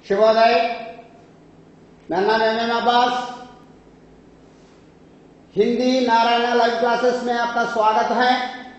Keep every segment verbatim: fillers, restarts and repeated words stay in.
शुभोदय। मेरा नाम M M Abbas. Hindi Narayan live classes में आपका स्वागत है।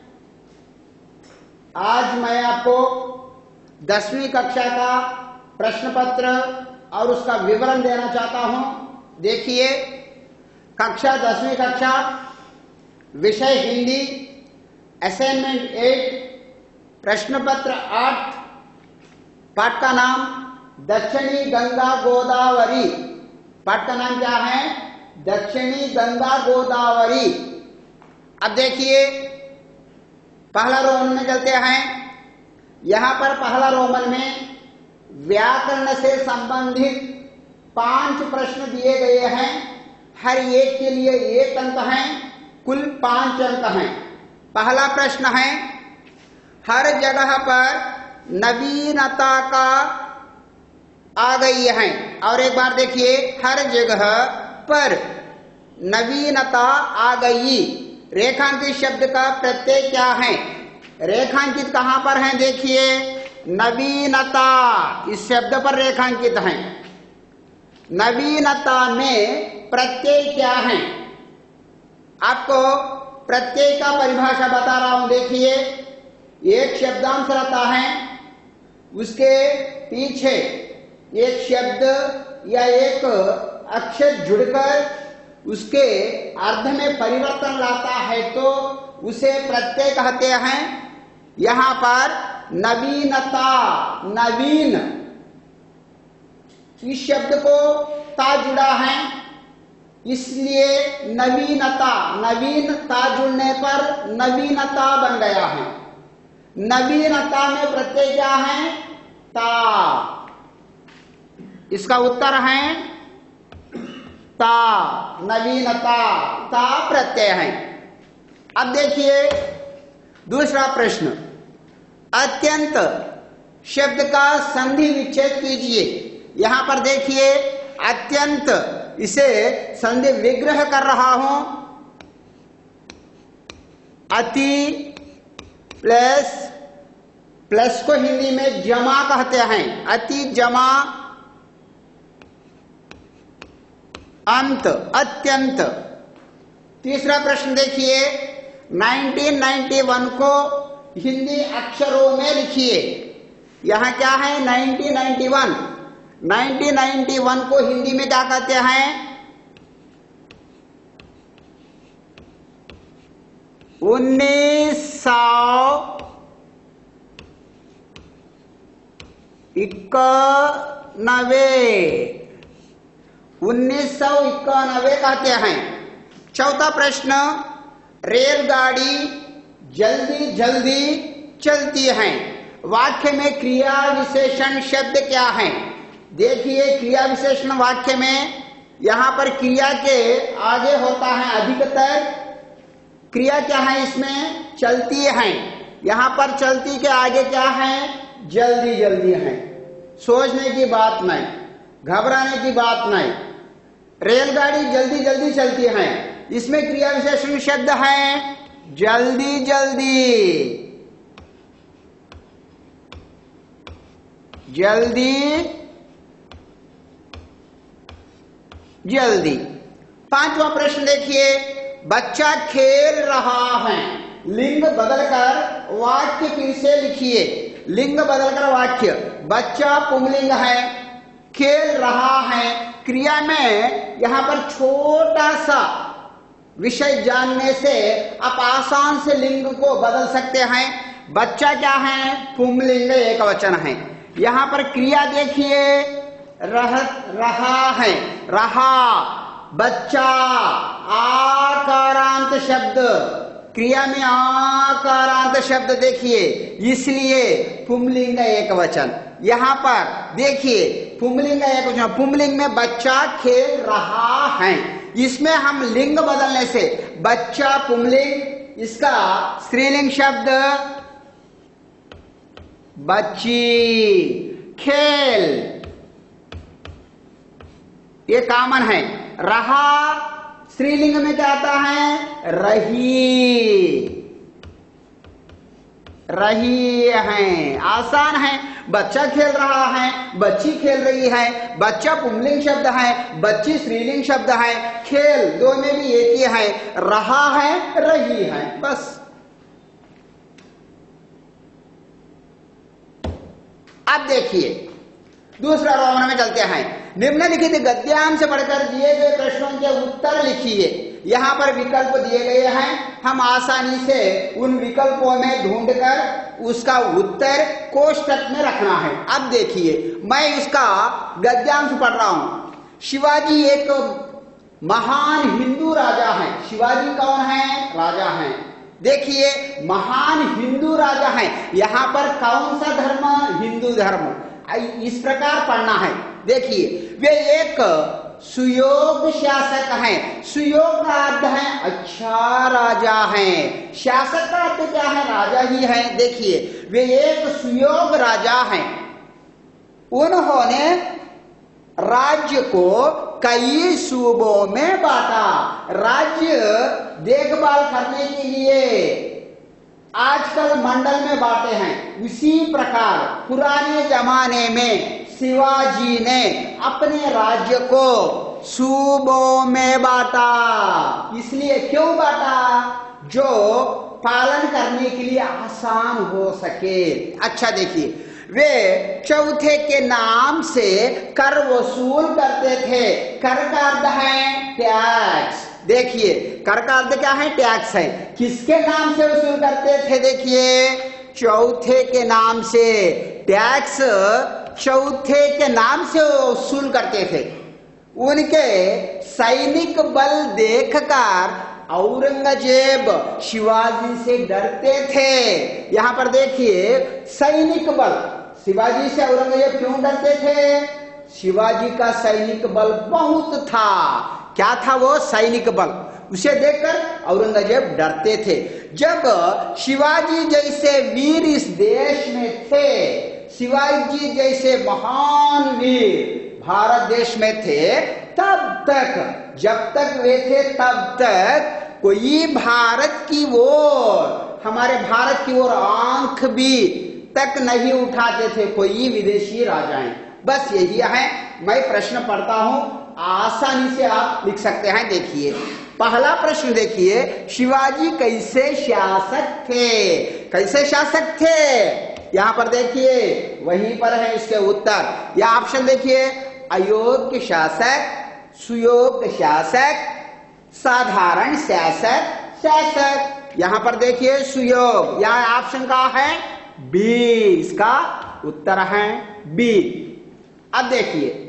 आज मैं आपको दसवीं कक्षा का प्रश्न पत्र और उसका विवरण देना चाहता हूं। देखिए, कक्षा दसवीं कक्षा, विषय हिंदी, असाइनमेंट एट, प्रश्न पत्र आठ, पाठ का नाम दक्षिणी गंगा गोदावरी। पाठ का नाम क्या है? दक्षिणी गंगा गोदावरी। अब देखिए, पहला रोमन में चलते हैं। यहां पर पहला रोमन में व्याकरण से संबंधित पांच प्रश्न दिए गए हैं। हर एक के लिए एक अंक है, कुल पांच अंक हैं। पहला प्रश्न है, हर जगह पर नवीनता का आ गई है। और एक बार देखिए, हर जगह पर नवीनता आ गई। रेखांकित शब्द का प्रत्यय क्या है? रेखांकित कहां पर है? देखिए, नवीनता इस शब्द पर रेखांकित है। नवीनता में प्रत्यय क्या है? आपको प्रत्यय का परिभाषा बता रहा हूं। देखिए, एक शब्दांश रहता है, उसके पीछे एक शब्द या एक अक्षर जुड़कर उसके अर्थ में परिवर्तन लाता है तो उसे प्रत्यय कहते हैं। यहां पर नवीनता, नवीन, इस शब्द को ता जुड़ा है, इसलिए नवीनता, नवीनता जुड़ने पर नवीनता बन गया है। नवीनता में प्रत्यय क्या है? ता। इसका उत्तर है ता। नवीनता, ता प्रत्यय है। अब देखिए दूसरा प्रश्न, अत्यंत शब्द का संधि विच्छेद कीजिए। यहां पर देखिए, अत्यंत, इसे संधि विग्रह कर रहा हूं। अति प्लस, प्लस को हिंदी में जमा कहते हैं। अति जमा अंत, अत्यंत। तीसरा प्रश्न देखिए, नाइनटीन नाइंटी वन को हिंदी अक्षरों में लिखिए। यहां क्या है? Nineteen ninety one. Nineteen ninety one को हिंदी में क्या कहते हैं? उन्नीस सौ इक्यानवे। उन्नीस सौ इक्यानवे कहते हैं। चौथा प्रश्न, रेलगाड़ी जल्दी जल्दी चलती है। वाक्य में क्रिया विशेषण शब्द क्या है? देखिए, क्रिया विशेषण वाक्य में यहां पर क्रिया के आगे होता है अधिकतर। क्रिया क्या है इसमें? चलती है। यहां पर चलती के आगे क्या है? जल्दी जल्दी है। सोचने की बात नहीं, घबराने की बात नहीं। रेलगाड़ी जल्दी जल्दी चलती है, इसमें क्रिया विशेषण शब्द है जल्दी जल्दी। जल्दी जल्दी। पांचवा प्रश्न देखिए, बच्चा खेल रहा है। लिंग बदलकर वाक्य फिर से लिखिए। लिंग बदलकर वाक्य, बच्चा पुंलिंग है, खेल रहा है। क्रिया में यहां पर छोटा सा विषय जानने से आप आसान से लिंग को बदल सकते हैं। बच्चा क्या है? पुंलिंग, एक वचन है। यहां पर क्रिया देखिए, रह रहा है, रहा। बच्चा आकारांत शब्द, क्रिया में आकारांत शब्द देखिए, इसलिए पुंलिंग एक वचन। यहां पर देखिए, पुंलिंग एक वचन। पुंलिंग में बच्चा खेल रहा है, इसमें हम लिंग बदलने से बच्चा पुंलिंग, इसका स्त्रीलिंग शब्द बच्ची। खेल ये कॉमन है। रहा स्त्रीलिंग में क्या आता है? रही। रही हैं। आसान है। बच्चा खेल रहा है, बच्ची खेल रही है। बच्चा पुंलिंग शब्द है, बच्ची स्त्रीलिंग शब्द है। खेल दो में भी एक ही है, रहा है, रही है, बस। अब देखिए दूसरा रोमन में चलते हैं। निम्नलिखित गद्यांश पढ़कर दिए गए प्रश्नों के उत्तर लिखिए। यहाँ पर विकल्प दिए गए हैं, हम आसानी से उन विकल्पों में ढूंढकर उसका उत्तर कोष्ठक में रखना है। अब देखिए मैं इसका गद्यांश पढ़ रहा हूं। शिवाजी एक महान हिंदू राजा है। शिवाजी कौन है? राजा है। देखिए महान हिंदू राजा है, यहाँ पर कौन सा धर्म? हिंदू धर्म। इस प्रकार पढ़ना है। देखिए वे एक सुयोग शासक हैं। सुयोग का अर्थ है अच्छा राजा है, शासक का अर्थ क्या है? राजा ही है। देखिए वे एक सुयोग राजा हैं। उन्होंने राज्य को कई सूबों में बांटा। राज्य देखभाल करने के लिए आजकल मंडल में बांटे हैं। उसी प्रकार पुराने जमाने में शिवाजी ने अपने राज्य को सूबों में बांटा। इसलिए क्यों बांटा? जो पालन करने के लिए आसान हो सके। अच्छा देखिए वे चौथे के नाम से कर वसूल करते थे। कर का अर्थ है टैक्स। देखिए कर का अर्थ क्या है? टैक्स है। किसके नाम से वसूल करते थे? देखिए चौथे के नाम से। टैक्स चौथे के नाम से वसूल करते थे। उनके सैनिक बल देखकर औरंगजेब शिवाजी से डरते थे। यहाँ पर देखिए सैनिक बल। शिवाजी से औरंगजेब क्यों डरते थे? शिवाजी का सैनिक बल बहुत था। क्या था वो? सैनिक बल। उसे देखकर औरंगजेब डरते थे। जब शिवाजी जैसे वीर इस देश में थे, शिवाजी जैसे महान वीर भारत देश में थे, तब तक जब तक वे थे तब तक कोई भारत की ओर, हमारे भारत की ओर आंख भी तक नहीं उठाते थे कोई विदेशी राजाएं। बस यही है। मैं प्रश्न पढ़ता हूं, आसानी से आप लिख सकते हैं। देखिए पहला प्रश्न देखिए, शिवाजी कैसे शासक थे? कैसे शासक थे? यहां पर देखिए वहीं पर है इसके उत्तर। यह ऑप्शन देखिए, अयोग्य शासक, सुयोग्य शासक, साधारण शासक, शासक। यहां पर देखिए सुयोग। यहां ऑप्शन का है बी, इसका उत्तर है बी। अब देखिए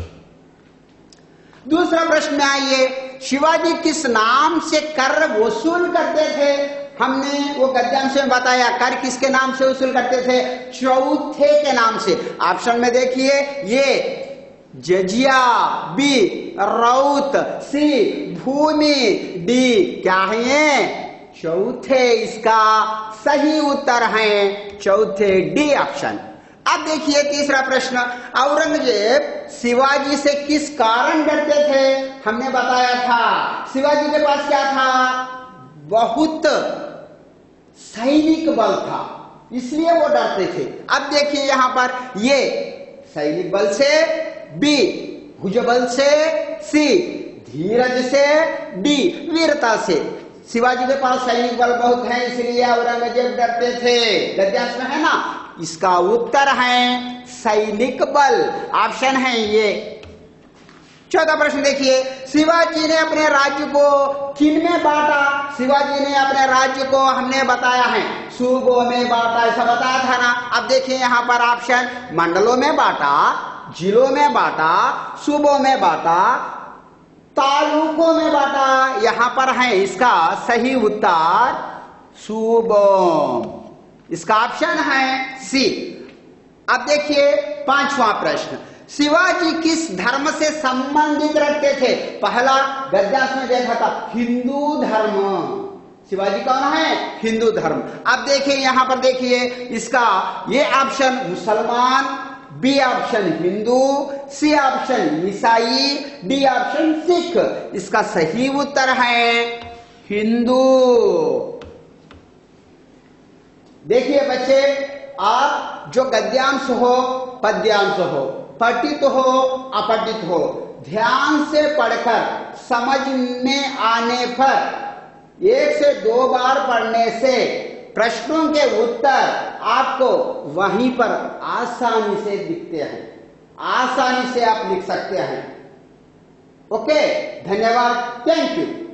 दूसरा प्रश्न में आइए, शिवाजी किस नाम से कर वसूल करते थे? हमने वो गद्यांश में बताया कर किसके नाम से वसूल करते थे? चौथे के नाम से। ऑप्शन में देखिए ये जजिया, बी रौत, सी भूमि, डी क्या है ये? चौथे इसका सही उत्तर है चौथे, डी ऑप्शन। अब देखिए तीसरा प्रश्न, औरंगजेब शिवाजी से किस कारण डरते थे? हमने बताया था शिवाजी के पास क्या था? बहुत सैनिक बल था, इसलिए वो डरते थे। अब देखिए यहां पर ये सैनिक बल से, बी भुजबल से, सी धीरज से, डी वीरता से। शिवाजी के पास सैनिक बल बहुत है, इसलिए औरंगजेब डरते थे। गद्यांश में है ना, इसका उत्तर है सैनिक बल। ऑप्शन है ये। चौथा प्रश्न देखिए, शिवाजी ने अपने राज्य को किन में बांटा? शिवाजी ने अपने राज्य को हमने बताया है सूबों में बांटा, ऐसा बताया था ना। अब देखिए यहाँ पर ऑप्शन, मंडलों में बांटा, जिलों में बांटा, सूबों में बांटा, तालुकों में बांटा। यहाँ पर है इसका सही उत्तर सूबों। इसका ऑप्शन है सी। अब देखिए पांचवा प्रश्न, शिवाजी किस धर्म से संबंधित रखते थे? पहला गद्यांश में देखा था हिंदू धर्म। शिवाजी कौन है? हिंदू धर्म। अब देखिए यहां पर देखिए इसका ये ऑप्शन मुसलमान, बी ऑप्शन हिंदू, सी ऑप्शन ईसाई, डी ऑप्शन सिख। इसका सही उत्तर है हिंदू। देखिए बच्चे, आप जो गद्यांश हो, पद्यांश हो, पठित हो, अपठित हो, ध्यान से पढ़कर समझ में आने पर एक से दो बार पढ़ने से प्रश्नों के उत्तर आपको वहीं पर आसानी से दिखते हैं, आसानी से आप लिख सकते हैं। ओके, धन्यवाद, थैंक यू।